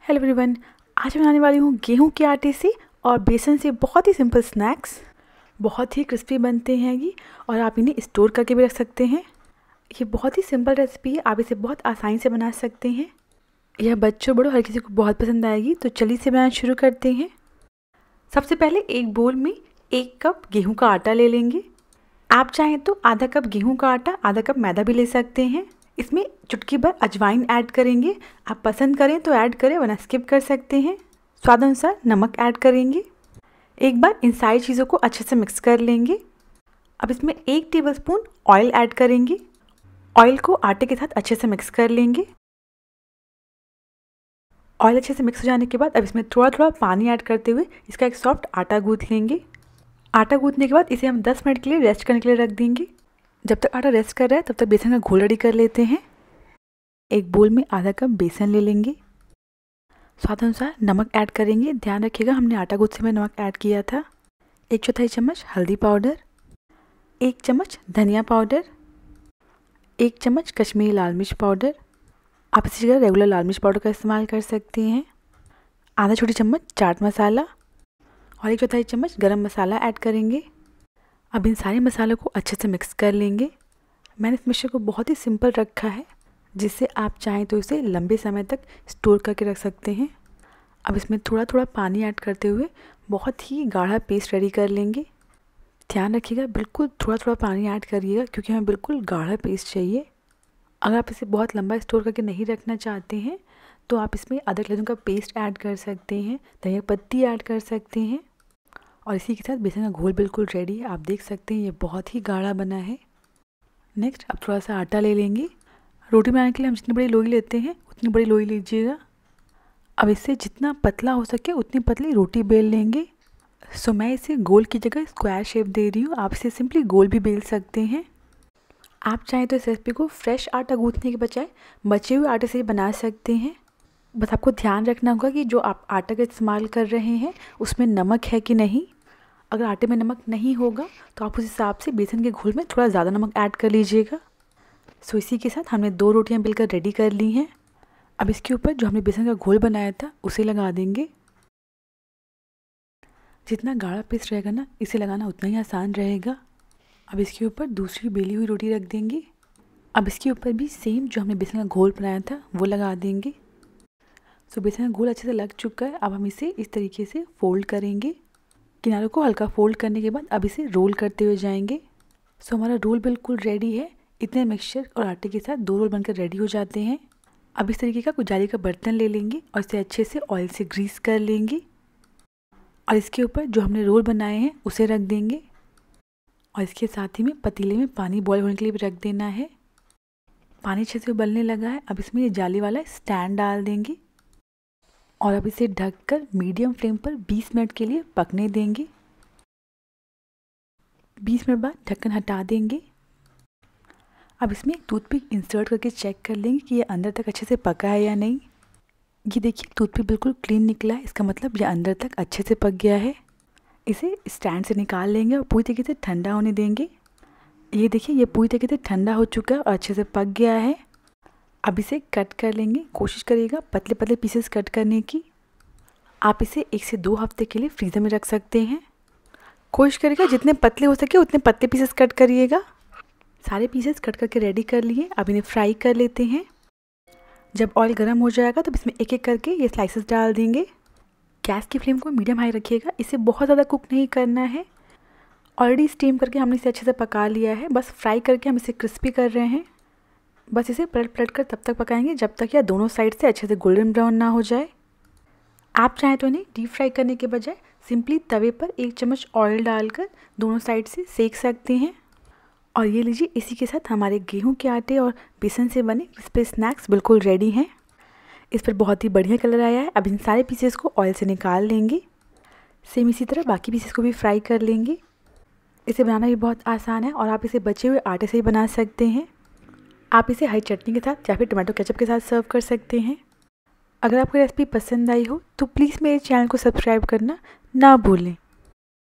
Hello everyone, आज बनाने वाली हूँ गेहूं के आटे से और बेसन से बहुत ही सिंपल स्नैक्स। बहुत ही क्रिस्पी बनते हैं ये और आप इन्हें स्टोर करके भी रख सकते हैं। ये बहुत ही सिंपल रेसिपी है, आप इसे बहुत आसानी से बना सकते हैं। यह बच्चों बड़ों हर किसी को बहुत पसंद आएगी। तो चलिए इसे बनाना शुरू करते हैं। सबसे पहले एक बोल में 1 कप गेहूँ का आटा ले लेंगे। आप चाहें तो आधा कप गेहूँ का आटा, आधा कप मैदा भी ले सकते हैं। इसमें चुटकी भर अजवाइन ऐड करेंगे। आप पसंद करें तो ऐड करें वरना स्किप कर सकते हैं। स्वाद अनुसार नमक ऐड करेंगे। एक बार इन सारी चीज़ों को अच्छे से मिक्स कर लेंगे। अब इसमें 1 टेबलस्पून ऑयल ऐड करेंगे। ऑयल को आटे के साथ अच्छे से मिक्स कर लेंगे। ऑयल अच्छे से मिक्स हो जाने के बाद अब इसमें थोड़ा थोड़ा पानी ऐड करते हुए इसका एक सॉफ्ट आटा गूँथ लेंगे। आटा गूँथने के बाद इसे हम 10 मिनट के लिए रेस्ट करने के लिए रख देंगे। जब तक आटा रेस्ट कर रहा है तब तक बेसन का घोल रेडी कर लेते हैं। एक बोल में आधा कप बेसन ले लेंगे। स्वाद अनुसार नमक ऐड करेंगे। ध्यान रखिएगा हमने आटा गूँथते में नमक ऐड किया था। 1/4 चम्मच हल्दी पाउडर, 1 चम्मच धनिया पाउडर, 1 चम्मच कश्मीरी लाल मिर्च पाउडर। आप इसी जगह रेगुलर लाल मिर्च पाउडर का इस्तेमाल कर सकते हैं। आधा छोटी चम्मच चाट मसाला और 1/4 चम्मच गरम मसाला ऐड करेंगे। अब इन सारे मसालों को अच्छे से मिक्स कर लेंगे। मैंने इस मिक्सचर को बहुत ही सिंपल रखा है, जिससे आप चाहें तो इसे लंबे समय तक स्टोर करके रख सकते हैं। अब इसमें थोड़ा थोड़ा पानी ऐड करते हुए बहुत ही गाढ़ा पेस्ट रेडी कर लेंगे। ध्यान रखिएगा बिल्कुल थोड़ा थोड़ा पानी ऐड करिएगा, क्योंकि हमें बिल्कुल गाढ़ा पेस्ट चाहिए। अगर आप इसे बहुत लंबा स्टोर करके नहीं रखना चाहते हैं तो आप इसमें अदरक लहसुन का पेस्ट ऐड कर सकते हैं, धनिया पत्ती ऐड कर सकते हैं। और इसी के साथ बेसन का घोल बिल्कुल रेडी है। आप देख सकते हैं ये बहुत ही गाढ़ा बना है। नेक्स्ट अब थोड़ा सा आटा ले लेंगे। रोटी बनाने के लिए हम जितनी बड़ी लोई लेते हैं उतनी बड़ी लोई लीजिएगा। अब इससे जितना पतला हो सके उतनी पतली रोटी बेल लेंगे। सो मैं इसे गोल की जगह स्क्वायर शेप दे रही हूँ। आप इसे सिंपली गोल भी बेल सकते हैं। आप चाहें तो इस रेसिपी को फ्रेश आटा गूँथने के बजाय बचे हुए आटे से बना सकते हैं। बस आपको ध्यान रखना होगा कि जो आप आटा का इस्तेमाल कर रहे हैं उसमें नमक है कि नहीं। अगर आटे में नमक नहीं होगा तो आप उस हिसाब से बेसन के घोल में थोड़ा ज़्यादा नमक ऐड कर लीजिएगा। सो इसी के साथ हमने 2 रोटियां बेलकर रेडी कर ली हैं। अब इसके ऊपर जो हमने बेसन का घोल बनाया था उसे लगा देंगे। जितना गाढ़ा पेस्ट रहेगा ना, इसे लगाना उतना ही आसान रहेगा। अब इसके ऊपर दूसरी बेली हुई रोटी रख देंगे। अब इसके ऊपर भी सेम जो हमने बेसन का घोल बनाया था वो लगा देंगे। सो बेसन का घोल अच्छे से लग चुका है। अब हम इसे इस तरीके से फोल्ड करेंगे। किनारों को हल्का फोल्ड करने के बाद अब इसे रोल करते हुए जाएंगे। सो हमारा रोल बिल्कुल रेडी है। इतने मिक्सचर और आटे के साथ 2 रोल बनकर रेडी हो जाते हैं। अब इस तरीके का कुछ जाली का बर्तन ले लेंगे और इसे अच्छे से ऑयल से ग्रीस कर लेंगे और इसके ऊपर जो हमने रोल बनाए हैं उसे रख देंगे। और इसके साथ ही में पतीले में पानी बॉयल होने के लिए भी रख देना है। पानी अच्छे से उबलने लगा है। अब इसमें ये जाली वाला स्टैंड डाल देंगे और अब इसे ढककर मीडियम फ्लेम पर 20 मिनट के लिए पकने देंगे। 20 मिनट बाद ढक्कन हटा देंगे। अब इसमें एक टूथपिक इंसर्ट करके चेक कर लेंगे कि ये अंदर तक अच्छे से पका है या नहीं। ये देखिए टूथपिक बिल्कुल क्लीन निकला है, इसका मतलब ये अंदर तक अच्छे से पक गया है। इसे स्टैंड से निकाल लेंगे और पूरी तरीके से ठंडा होने देंगे। ये देखिए ये पूरी तरीके से ठंडा हो चुका है और अच्छे से पक गया है। अब इसे कट कर लेंगे। कोशिश करिएगा पतले पतले पीसेस कट करने की। आप इसे 1 से 2 हफ्ते के लिए फ्रीज़र में रख सकते हैं। कोशिश करिएगा जितने पतले हो सके उतने पतले पीसेस कट करिएगा। सारे पीसेस कट करके रेडी कर लिए। अब इन्हें फ्राई कर लेते हैं। जब ऑयल गर्म हो जाएगा तब इसमें एक एक करके ये स्लाइसेस डाल देंगे। गैस की फ्लेम को मीडियम हाई रखिएगा। इसे बहुत ज़्यादा कुक नहीं करना है। ऑलरेडी स्टीम करके हमने इसे अच्छे से पका लिया है। बस फ्राई करके हम इसे क्रिस्पी कर रहे हैं। बस इसे पलट पलट कर तब तक पकाएंगे जब तक यह दोनों साइड से अच्छे से गोल्डन ब्राउन ना हो जाए। आप चाहें तो इन्हें डीप फ्राई करने के बजाय सिंपली तवे पर 1 चम्मच ऑयल डालकर दोनों साइड से सेक सकते हैं। और ये लीजिए इसी के साथ हमारे गेहूं के आटे और बेसन से बने क्रिस्पी स्नैक्स बिल्कुल रेडी हैं। इस पर बहुत ही बढ़िया कलर आया है। अब इन सारे पीसेस को ऑयल से निकाल लेंगे। सेम इसी तरह बाकी पीसेस को भी फ्राई कर लेंगे। इसे बनाना भी बहुत आसान है और आप इसे बचे हुए आटे से ही बना सकते हैं। आप इसे हरी चटनी के साथ या फिर टमाटो केचप के साथ सर्व कर सकते हैं। अगर आपको रेसिपी पसंद आई हो तो प्लीज़ मेरे चैनल को सब्सक्राइब करना ना भूलें।